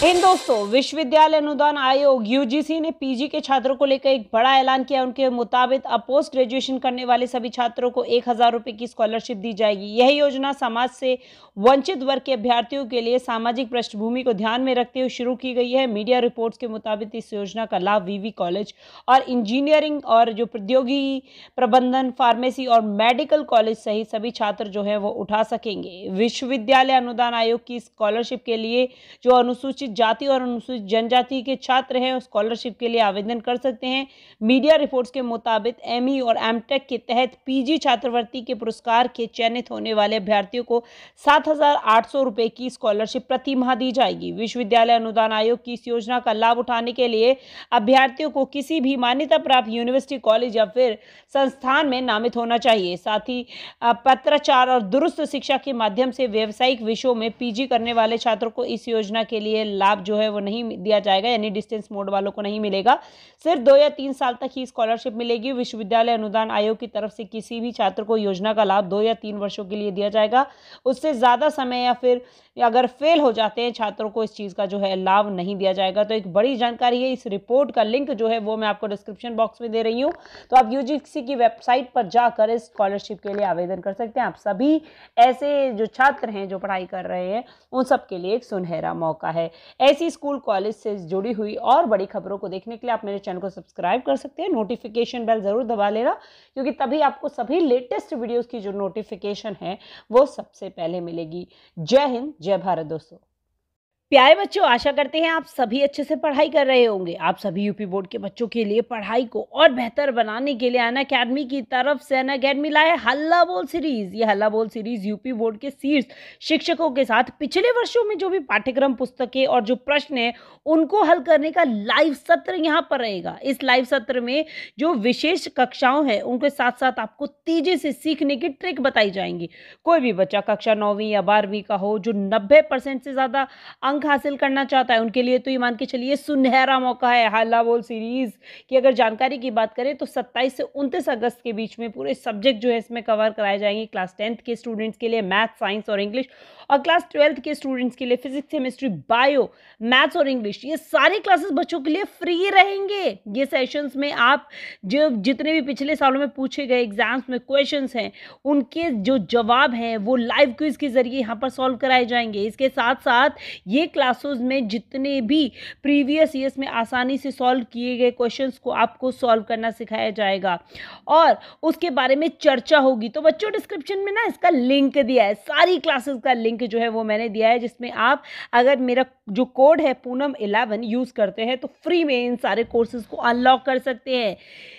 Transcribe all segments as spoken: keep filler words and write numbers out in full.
इन दोस्तों, विश्वविद्यालय अनुदान आयोग यूजीसी ने पीजी के छात्रों को लेकर एक बड़ा ऐलान किया। उनके मुताबिक अब पोस्ट ग्रेजुएशन करने वाले सभी छात्रों को एक हजार रुपये की स्कॉलरशिप दी जाएगी। यह योजना समाज से वंचित वर्ग के अभ्यर्थियों के लिए सामाजिक पृष्ठभूमि को ध्यान में रखते हुए शुरू की गई है। मीडिया रिपोर्ट्स के मुताबिक इस योजना का लाभ वीवी कॉलेज और इंजीनियरिंग और जो प्रौद्योगिकी, प्रबंधन, फार्मेसी और मेडिकल कॉलेज सहित सभी छात्र जो है वो उठा सकेंगे। विश्वविद्यालय अनुदान आयोग की स्कॉलरशिप के लिए जो अनुसूचित जाति और अनुसूचित जनजाति के छात्र हैं स्कॉलरशिप के लिए आवेदन कर सकते हैं। मीडिया रिपोर्ट्स के मुताबिक एमई और एमटेक के तहत पीजी छात्रवृत्ति के पुरस्कार के चयनित होने वाले अभ्यर्थियों को सात हजार आठ सौ रुपए की स्कॉलरशिप प्रति माह दी जाएगी। विश्वविद्यालय अनुदान आयोग की इस योजना का लाभ उठाने के लिए अभ्यर्थियों को किसी भी मान्यता प्राप्त यूनिवर्सिटी, कॉलेज या फिर संस्थान में नामित होना चाहिए। साथ ही पत्राचार और दुरुस्त शिक्षा के माध्यम से व्यावसायिक विषयों में पीजी करने वाले छात्रों को इस योजना के लिए लाभ जो है वो नहीं दिया जाएगा, यानी डिस्टेंस मोड वालों को नहीं मिलेगा। सिर्फ दो या तीन साल तक ही स्कॉलरशिप मिलेगी। विश्वविद्यालय अनुदान आयोग की तरफ से किसी भी छात्र को योजना का लाभ दो या तीन वर्षों के लिए दिया जाएगा। उससे ज्यादा समय या फिर अगर फेल हो जाते हैं छात्रों को इस चीज का जो है लाभ नहीं दिया जाएगा। तो एक बड़ी जानकारी है। इस रिपोर्ट का लिंक जो है वो मैं आपको डिस्क्रिप्शन बॉक्स में दे रही हूँ, तो आप यूजीसी की वेबसाइट पर जाकर इस स्कॉलरशिप के लिए आवेदन कर सकते हैं। आप सभी ऐसे जो छात्र हैं जो पढ़ाई कर रहे हैं उन सब के लिए एक सुनहरा मौका है। ऐसी स्कूल कॉलेज से जुड़ी हुई और बड़ी खबरों को देखने के लिए आप मेरे चैनल को सब्सक्राइब कर सकते हैं। नोटिफिकेशन बेल जरूर दबा लेना, क्योंकि तभी आपको सभी लेटेस्ट वीडियोस की जो नोटिफिकेशन है वो सबसे पहले मिलेगी। जय हिंद, जय भारत दोस्तों। प्यारे बच्चों, आशा करते हैं आप सभी अच्छे से पढ़ाई कर रहे होंगे। आप सभी यूपी बोर्ड के बच्चों के लिए पढ़ाई को और बेहतर बनाने के लिए अन अकेडमी की तरफ से अन अकेडमी लाए हल्ला बोल सीरीज। ये हल्ला बोल सीरीज यूपी बोर्ड के शीर्ष शिक्षकों के साथ पिछले वर्षों में जो भी पाठ्यक्रम, पुस्तकें और जो प्रश्न है उनको हल करने का लाइव सत्र यहाँ पर रहेगा। इस लाइव सत्र में जो विशेष कक्षाओं है उनके साथ साथ आपको तेजी से सीखने की ट्रिक बताई जाएंगी। कोई भी बच्चा कक्षा नौवीं या बारहवीं का हो जो नब्बे परसेंट से ज्यादा अंक हासिल करना चाहता है उनके लिए तो ये मान के चलिए सुनहरा मौका है। हल्ला बोल सीरीज की अगर जानकारी की बात करें तो सत्ताईस से उनतीस अगस्त के बीच में पूरे सब्जेक्ट जो है इसमें कवर कराए जाएंगे। क्लास टेंथ के स्टूडेंट्स के लिए मैथ, साइंस और इंग्लिश, और क्लास ट्वेल्थ के स्टूडेंट्स के लिए फिजिक्स, केमिस्ट्री, बायो, मैथ्स और इंग्लिश। ये सारी क्लासेस बच्चों के लिए फ्री रहेंगे। ये सेशंस में आप जो जितने भी पिछले सालों में पूछे गए एग्जाम्स में क्वेश्चंस हैं उनके जो जवाब हैं वो लाइव क्विज के जरिए यहाँ पर सॉल्व कराए जाएंगे। इसके साथ साथ ये क्लासेस में जितने भी प्रीवियस ईयर्स में आसानी से सॉल्व किए गए क्वेश्चंस को आपको सॉल्व करना सिखाया जाएगा और उसके बारे में चर्चा होगी। तो बच्चों, डिस्क्रिप्शन में ना इसका लिंक दिया है, सारी क्लासेस का लिंक जो है वो मैंने दिया है, जिसमें आप अगर मेरा जो कोड है पूनम इलेवन यूज करते हैं तो फ्री में इन सारे कोर्सेज को अनलॉक कर सकते हैं।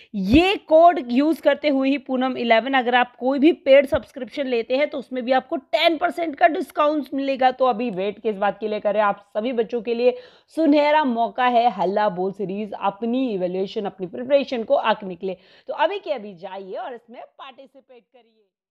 ये कोड यूज करते हुए ही पूनम इलेवन अगर आप कोई भी पेड सब्सक्रिप्शन लेते हैं तो उसमें भी आपको टेन परसेंट का डिस्काउंट मिलेगा। तो अभी वेट किस बात के लिए करें, आप सभी बच्चों के लिए सुनहरा मौका है हल्ला बोल सीरीज अपनी इवैल्यूएशन, अपनी प्रिपरेशन को आंकने के लिए। तो अभी के अभी जाइए और इसमें पार्टिसिपेट करिए।